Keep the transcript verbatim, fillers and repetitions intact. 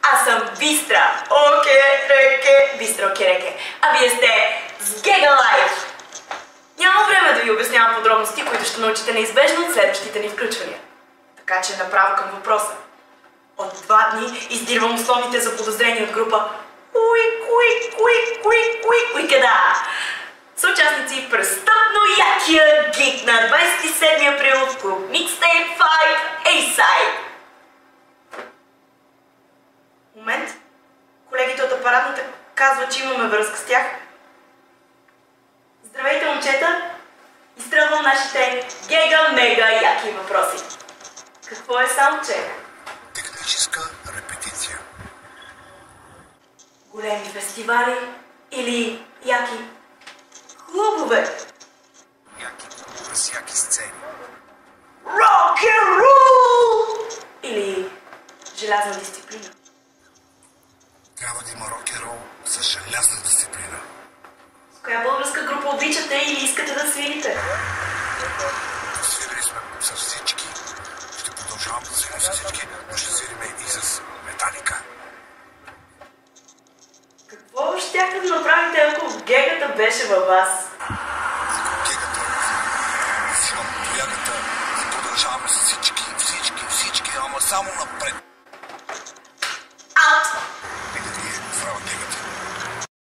Аз съм Бистра. Оке, реке. Бистра, оке, реке. А вие сте с Гега Лайф. Няма време да ви обяснявам подробности, които ще научите неизбежно от следващите ни включвания. Така че направо към въпроса. От два дни издирвам основните заподозрени от група Уик, уик, уик, уик, уик, уикада. Съучастници в престъпно якия гик на двадесет и седми април в клуб Mixtape пет A-Side. Момент. Колегите от апаратната казват, че имаме връзка с тях. Здравейте, момчета! Изстрелвам нашите гега-мега яки въпроси. Какво е саундчек? Техническа репетиция. Големи фестивали или яки клубове? Яки, с яки сцени. Rock and roll! Или желязна дисциплина? Трябва да има рок-н-рол с желязна дисциплина. С коя българска група обичате или искате да свирите? Свирили сме с всички. Ще продължавам да свирим с всички, но ще свирим и с Металика. Какво щяхте да направите, ако гегата беше във вас? Ако гегата взимам тоягата и продължаваме с всички, всички, всички, ама само напред.